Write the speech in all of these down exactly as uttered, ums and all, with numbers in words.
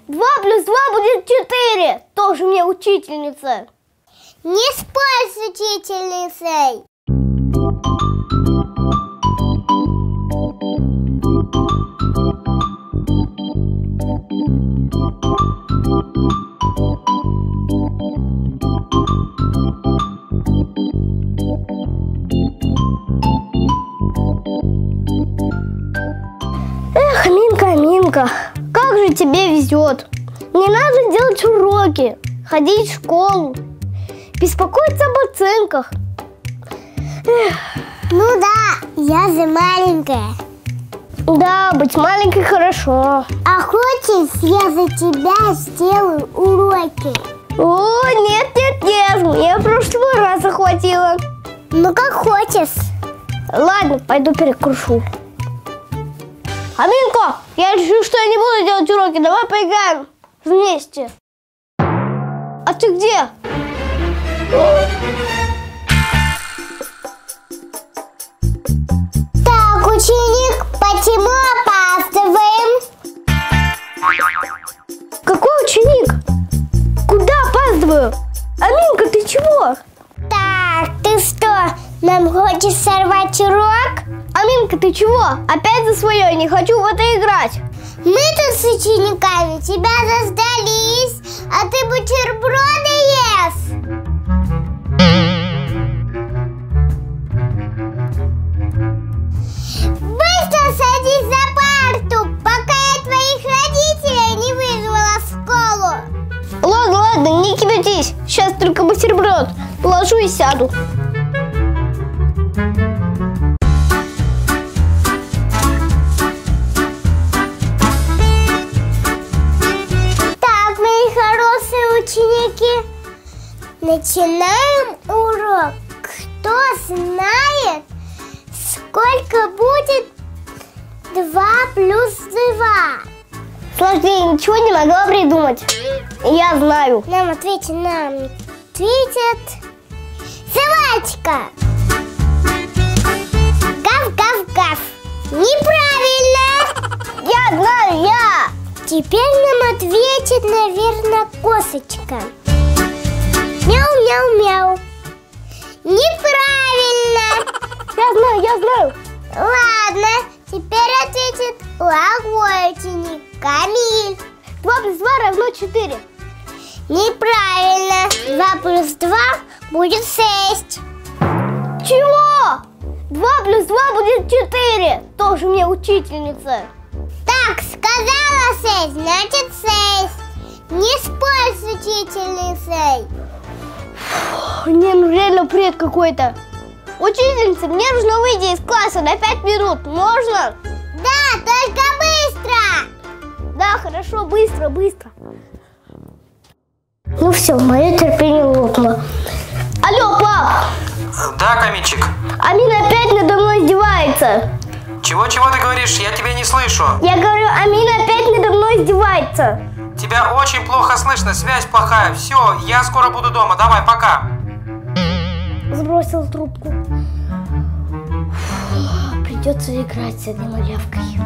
Два плюс два будет четыре. Тоже мне учительница. Не спорь с учительницей. Эх, Аминка, Аминка, как же тебе везет. Не надо делать уроки, ходить в школу, беспокоиться об оценках. Эх. Ну да, я же маленькая. Да, быть маленькой хорошо. А хочешь, я за тебя сделаю уроки? О, нет, нет, нет, мне прошлого раза хватило. Ну как хочешь. Ладно, пойду перекушу. Аминка, я решил, что я не буду делать уроки. Давай поиграем вместе. А ты где? Так, ученик, почему опаздываем? Какой ученик? Куда опаздываю? Аминка, ты чего? Так, ты что, нам хочешь сорвать урок? Аминка, ты чего? Опять за свое, не хочу в это играть. Мы тут с учениками тебя заждались, а ты бутерброды ешь. Быстро садись за парту, пока я твоих родителей не вызвала в школу. Ладно, ладно, не кипятись. Сейчас только бутерброд положу и сяду. Так, мои хорошие ученики, начинаем урок. Кто знает, сколько будет два плюс два? Сложнее ничего не могла придумать. Я знаю. Нам ответит, нам ответит собачка. Гав-гав-гав. Неправильно. Я знаю, я. Теперь нам ответит, наверное, кошечка. Мяу-мяу-мяу. Неправильно. Я знаю, я знаю. Ладно, теперь ответит плохой ученик Камиль. Два плюс два равно четыре. Неправильно. Два плюс два будет шесть. Чего? Два плюс два будет четыре. Тоже мне учительница. Так, сказала шесть, значит шесть. Не спорь с учительницей. Фу, не, ну реально бред какой-то. Учительница, мне нужно выйти из класса на пять минут. Можно? Да, только быстро. Да, хорошо, быстро, быстро. Ну все, мое терпение лопнуло. Алло, пап! Да, Камильчик? Амина опять надо мной издевается. Чего-чего ты говоришь? Я тебя не слышу. Я говорю, Амина опять надо мной издевается. Тебя очень плохо слышно, связь плохая. Все, я скоро буду дома. Давай, пока. Сбросил трубку. Фу, придется играть с этой малявкой.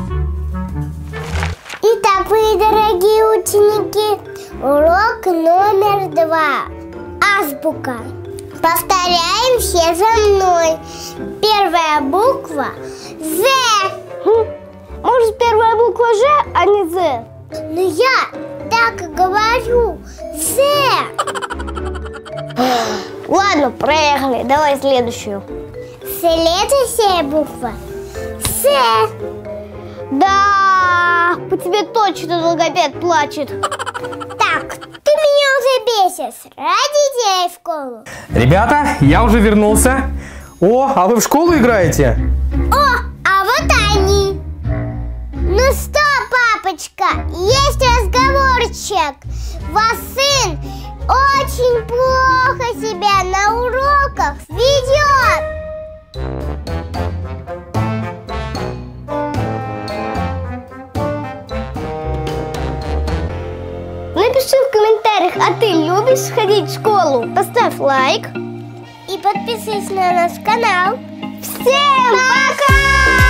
Итак, мои дорогие ученики, урок номер два. Азбука. Повторяем все за мной. Первая буква З. Хм, может, первая буква Ж, а не З? Но я так и говорю. З. Ладно, проехали. Давай следующую. Следующая буква С. Да, по тебе точно логопед плачет. Так, ты меня уже бесишь. Родителей в школу. Ребята, я уже вернулся. О, а вы в школу играете? О, а вот они. Ну что, папочка, есть разговорчик. Ваш сын очень плохо себя на уроках ведет. Напиши в комментариях, а ты любишь ходить в школу? Поставь лайк. И подписывайся на наш канал. Всем пока!